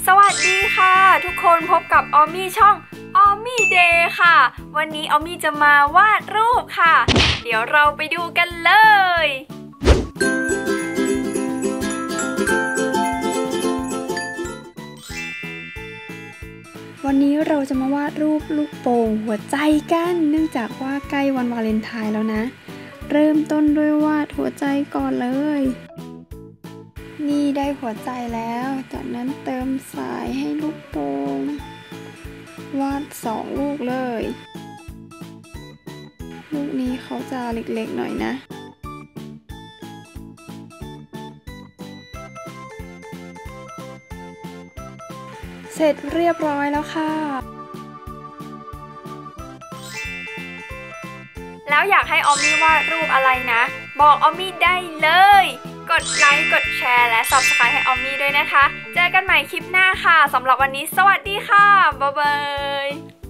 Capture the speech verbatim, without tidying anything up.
สวัสดีค่ะทุกคนพบกับออมมี่ช่องออมมี่เดย์ค่ะวันนี้ออมมี่จะมาวาดรูปค่ะเดี๋ยวเราไปดูกันเลยวันนี้เราจะมาวาดรูปลูกโป่งหัวใจกันเนื่องจากว่าใกล้วันวาเลนไทน์แล้วนะเริ่มต้นด้วยวาดหัวใจก่อนเลยนี่ได้หัวใจแล้วจากนั้นเติมสายให้ลูกโป่งวาดสองลูกเลยลูกนี้เขาจะเล็กๆหน่อยนะเสร็จเรียบร้อยแล้วค่ะแล้วอยากให้ออมมี่วาดรูปอะไรนะบอกออมมี่ได้เลยกดไลค์กดแชร์และ ซับสไครบ์ ให้ออมมี่ด้วยนะคะเจอกันใหม่คลิปหน้าค่ะสำหรับวันนี้สวัสดีค่ะบ๊ายบาย